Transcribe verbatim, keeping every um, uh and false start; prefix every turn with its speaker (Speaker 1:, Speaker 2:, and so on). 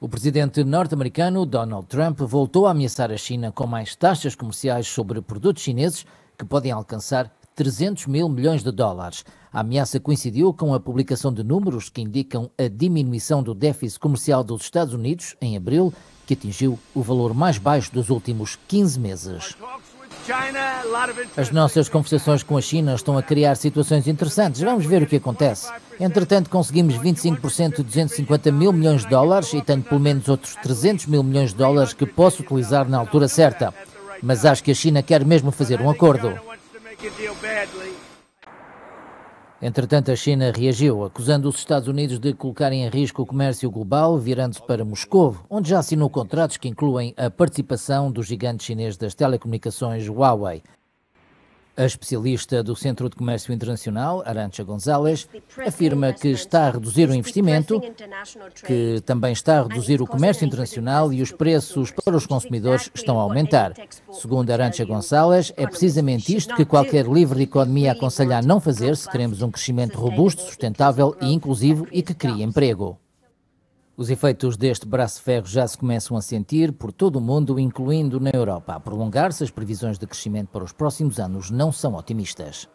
Speaker 1: O presidente norte-americano Donald Trump voltou a ameaçar a China com mais taxas comerciais sobre produtos chineses que podem alcançar trezentos mil milhões de dólares. A ameaça coincidiu com a publicação de números que indicam a diminuição do déficit comercial dos Estados Unidos em abril, que atingiu o valor mais baixo dos últimos quinze meses. As nossas conversações com a China estão a criar situações interessantes. Vamos ver o que acontece. Entretanto, conseguimos vinte e cinco por cento de duzentos e cinquenta mil milhões de dólares e tenho pelo menos outros trezentos mil milhões de dólares que posso utilizar na altura certa. Mas acho que a China quer mesmo fazer um acordo. Entretanto, a China reagiu, acusando os Estados Unidos de colocarem em risco o comércio global, virando-se para Moscou, onde já assinou contratos que incluem a participação do gigante chinês das telecomunicações Huawei. A especialista do Centro de Comércio Internacional, Arantxa Gonzalez, afirma que está a reduzir o investimento, que também está a reduzir o comércio internacional e os preços para os consumidores estão a aumentar. Segundo Arantxa Gonzalez, é precisamente isto que qualquer livre de economia aconselha a não fazer se queremos um crescimento robusto, sustentável e inclusivo e que crie emprego. Os efeitos deste braço de ferro já se começam a sentir por todo o mundo, incluindo na Europa. A prolongar-se, as previsões de crescimento para os próximos anos não são otimistas.